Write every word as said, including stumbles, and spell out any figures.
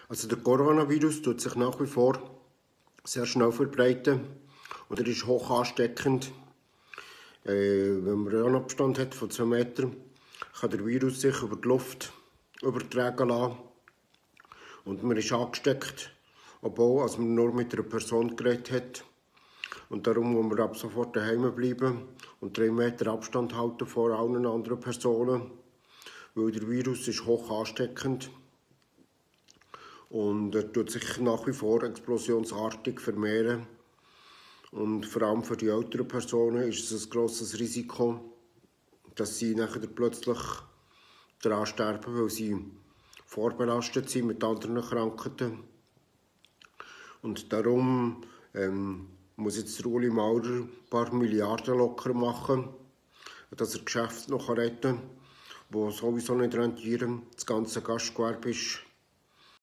Also der Coronavirus tut sich nach wie vor sehr schnell verbreiten und er ist hoch ansteckend. Äh, wenn man einen Abstand hat von zwei Metern, kann der Virus sich über die Luft übertragen lassen. Und man ist angesteckt, obwohl also man nur mit einer Person geredet hat. Und darum muss man ab sofort daheim bleiben und drei Meter Abstand halten vor allen anderen Personen. Weil der Virus ist hoch ansteckend. Und er tut sich nach wie vor explosionsartig vermehren. Und vor allem für die älteren Personen ist es ein grosses Risiko, dass sie nachher plötzlich daran sterben, weil sie vorbelastet sind mit anderen Krankheiten. Und darum ähm, muss jetzt Ueli Maurer ein paar Milliarden locker machen, dass er Geschäfte noch retten kann, die sowieso nicht rentieren. Das ganze Gastgewerbe ist